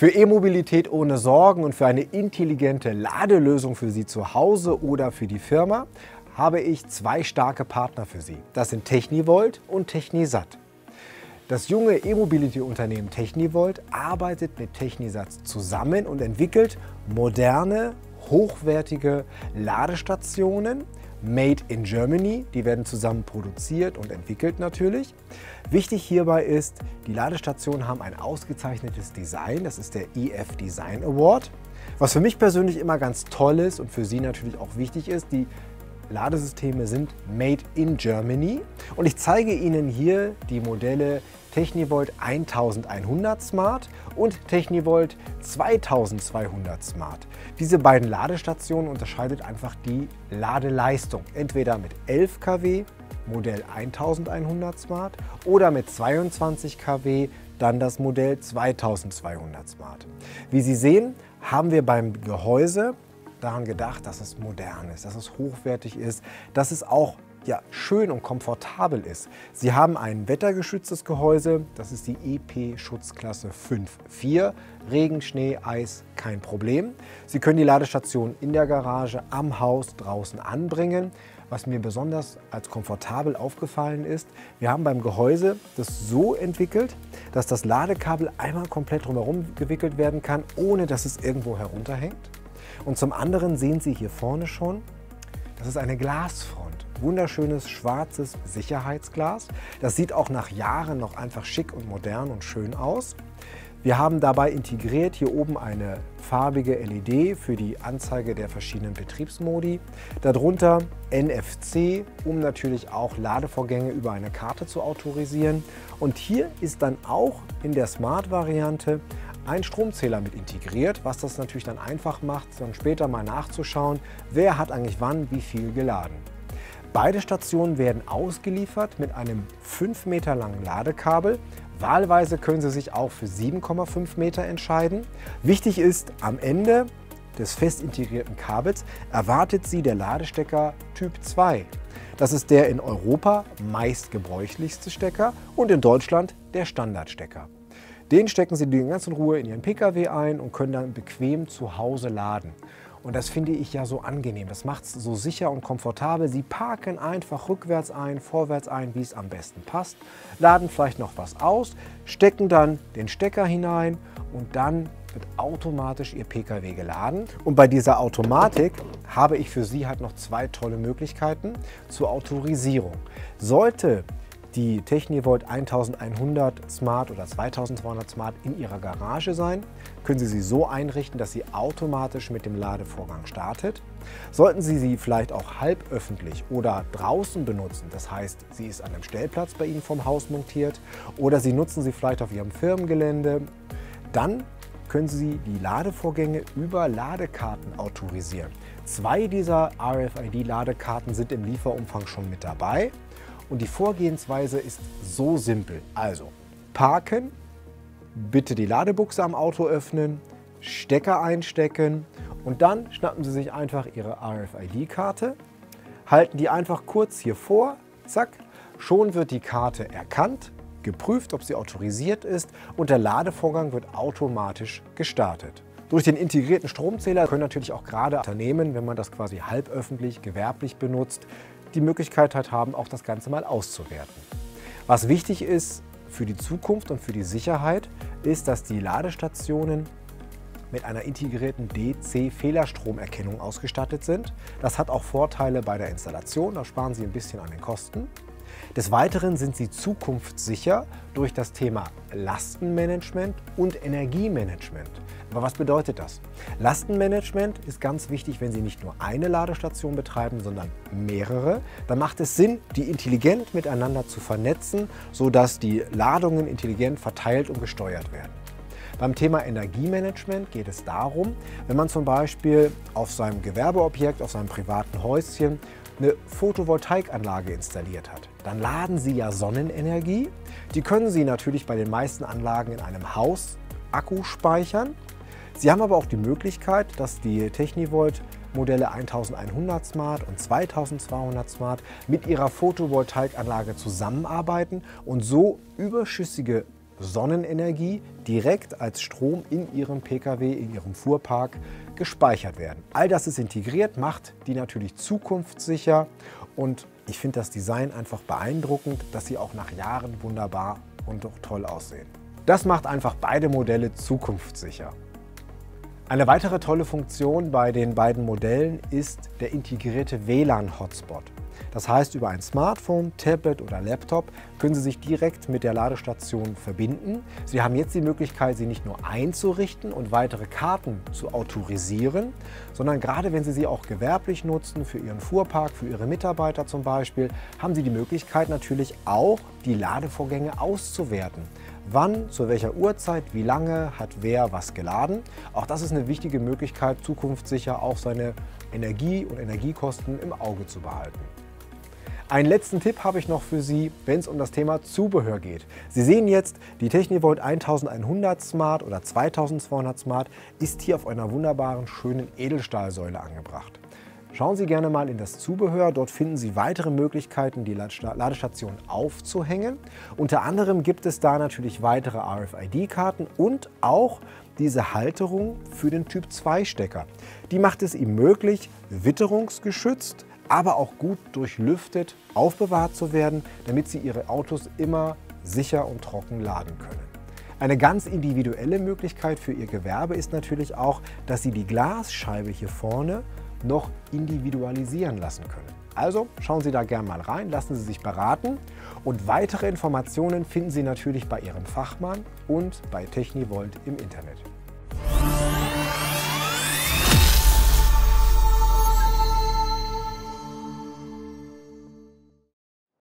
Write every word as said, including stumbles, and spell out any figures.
Für E-Mobilität ohne Sorgen und für eine intelligente Ladelösung für Sie zu Hause oder für die Firma habe ich zwei starke Partner für Sie. Das sind Technivolt und Technisat. Das junge E-Mobility-Unternehmen Technivolt arbeitet mit Technisat zusammen und entwickelt moderne, hochwertige Ladestationen, made in Germany. Die werden zusammen produziert und entwickelt natürlich. Wichtig hierbei ist, die Ladestationen haben ein ausgezeichnetes Design. Das ist der E F Design Award. Was für mich persönlich immer ganz toll ist und für Sie natürlich auch wichtig ist, die Ladesysteme sind made in Germany. Und ich zeige Ihnen hier die Modelle Technivolt elfhundert Smart und Technivolt zweitausendzweihundert Smart. Diese beiden Ladestationen unterscheidet einfach die Ladeleistung. Entweder mit elf Kilowatt, Modell elfhundert Smart, oder mit zweiundzwanzig Kilowatt, dann das Modell zweitausendzweihundert Smart. Wie Sie sehen, haben wir beim Gehäuse daran gedacht, dass es modern ist, dass es hochwertig ist, dass es auch ja, schön und komfortabel ist. Sie haben ein wettergeschütztes Gehäuse, das ist die E P-Schutzklasse fünf Punkt vier. Regen, Schnee, Eis, kein Problem. Sie können die Ladestation in der Garage, am Haus, draußen anbringen. Was mir besonders als komfortabel aufgefallen ist, wir haben beim Gehäuse das so entwickelt, dass das Ladekabel einmal komplett drumherum gewickelt werden kann, ohne dass es irgendwo herunterhängt. Und zum anderen sehen Sie hier vorne schon, das ist eine Glasfront. Wunderschönes schwarzes Sicherheitsglas. Das sieht auch nach Jahren noch einfach schick und modern und schön aus. Wir haben dabei integriert hier oben eine farbige L E D für die Anzeige der verschiedenen Betriebsmodi. Darunter N F C, um natürlich auch Ladevorgänge über eine Karte zu autorisieren. Und hier ist dann auch in der Smart-Variante ein Stromzähler mit integriert, was das natürlich dann einfach macht, dann später mal nachzuschauen, wer hat eigentlich wann wie viel geladen. Beide Stationen werden ausgeliefert mit einem fünf Meter langen Ladekabel. Wahlweise können Sie sich auch für sieben Komma fünf Meter entscheiden. Wichtig ist, am Ende des fest integrierten Kabels erwartet Sie der Ladestecker Typ zwei. Das ist der in Europa meistgebräuchlichste Stecker und in Deutschland der Standardstecker. Den stecken Sie in ganz in Ruhe in Ihren Pkw ein und können dann bequem zu Hause laden. Und das finde ich ja so angenehm. Das macht es so sicher und komfortabel. Sie parken einfach rückwärts ein, vorwärts ein, wie es am besten passt. Laden vielleicht noch was aus, stecken dann den Stecker hinein und dann wird automatisch Ihr Pkw geladen. Und bei dieser Automatik habe ich für Sie halt noch zwei tolle Möglichkeiten zur Autorisierung. Sollte die Technivolt elfhundert Smart oder zweitausendzweihundert Smart in Ihrer Garage sein, können Sie sie so einrichten, dass sie automatisch mit dem Ladevorgang startet. Sollten Sie sie vielleicht auch halböffentlich oder draußen benutzen, das heißt, sie ist an einem Stellplatz bei Ihnen vom Haus montiert oder Sie nutzen sie vielleicht auf Ihrem Firmengelände, dann können Sie die Ladevorgänge über Ladekarten autorisieren. Zwei dieser R F I D-Ladekarten sind im Lieferumfang schon mit dabei. Und die Vorgehensweise ist so simpel. Also parken, bitte die Ladebuchse am Auto öffnen, Stecker einstecken und dann schnappen Sie sich einfach Ihre R F I D-Karte, halten die einfach kurz hier vor, zack, schon wird die Karte erkannt, geprüft, ob sie autorisiert ist und der Ladevorgang wird automatisch gestartet. Durch den integrierten Stromzähler können natürlich auch gerade Unternehmen, wenn man das quasi halböffentlich, gewerblich benutzt, die Möglichkeit halt haben, auch das Ganze mal auszuwerten. Was wichtig ist für die Zukunft und für die Sicherheit, ist, dass die Ladestationen mit einer integrierten D C-Fehlerstromerkennung ausgestattet sind. Das hat auch Vorteile bei der Installation, da sparen Sie ein bisschen an den Kosten. Des Weiteren sind sie zukunftssicher durch das Thema Lastenmanagement und Energiemanagement. Aber was bedeutet das? Lastenmanagement ist ganz wichtig, wenn Sie nicht nur eine Ladestation betreiben, sondern mehrere. Dann macht es Sinn, die intelligent miteinander zu vernetzen, sodass die Ladungen intelligent verteilt und gesteuert werden. Beim Thema Energiemanagement geht es darum, wenn man zum Beispiel auf seinem Gewerbeobjekt, auf seinem privaten Häuschen eine Photovoltaikanlage installiert hat, dann laden Sie ja Sonnenenergie. Die können Sie natürlich bei den meisten Anlagen in einem Haus Akku speichern. Sie haben aber auch die Möglichkeit, dass die Technivolt Modelle elfhundert Smart und zweitausendzweihundert Smart mit ihrer Photovoltaikanlage zusammenarbeiten und so überschüssige Sonnenenergie direkt als Strom in Ihrem Pkw, in Ihrem Fuhrpark gespeichert werden. All das ist integriert, macht die natürlich zukunftssicher und ich finde das Design einfach beeindruckend, dass sie auch nach Jahren wunderbar und doch toll aussehen. Das macht einfach beide Modelle zukunftssicher. Eine weitere tolle Funktion bei den beiden Modellen ist der integrierte W L A N-Hotspot. Das heißt, über ein Smartphone, Tablet oder Laptop können Sie sich direkt mit der Ladestation verbinden. Sie haben jetzt die Möglichkeit, sie nicht nur einzurichten und weitere Karten zu autorisieren, sondern gerade wenn Sie sie auch gewerblich nutzen, für Ihren Fuhrpark, für Ihre Mitarbeiter zum Beispiel, haben Sie die Möglichkeit natürlich auch, die Ladevorgänge auszuwerten. Wann, zu welcher Uhrzeit, wie lange hat wer was geladen. Auch das ist eine wichtige Möglichkeit, zukunftssicher auch seine Energie und Energiekosten im Auge zu behalten. Einen letzten Tipp habe ich noch für Sie, wenn es um das Thema Zubehör geht. Sie sehen jetzt, die Technivolt elfhundert Smart oder zweitausendzweihundert Smart ist hier auf einer wunderbaren, schönen Edelstahlsäule angebracht. Schauen Sie gerne mal in das Zubehör, dort finden Sie weitere Möglichkeiten, die Ladestation aufzuhängen. Unter anderem gibt es da natürlich weitere R F I D-Karten und auch diese Halterung für den Typ zwei Stecker. Die macht es ihm möglich, witterungsgeschützt, aber auch gut durchlüftet aufbewahrt zu werden, damit Sie Ihre Autos immer sicher und trocken laden können. Eine ganz individuelle Möglichkeit für Ihr Gewerbe ist natürlich auch, dass Sie die Glasscheibe hier vorne noch individualisieren lassen können. Also schauen Sie da gerne mal rein, lassen Sie sich beraten und weitere Informationen finden Sie natürlich bei Ihrem Fachmann und bei Technivolt im Internet.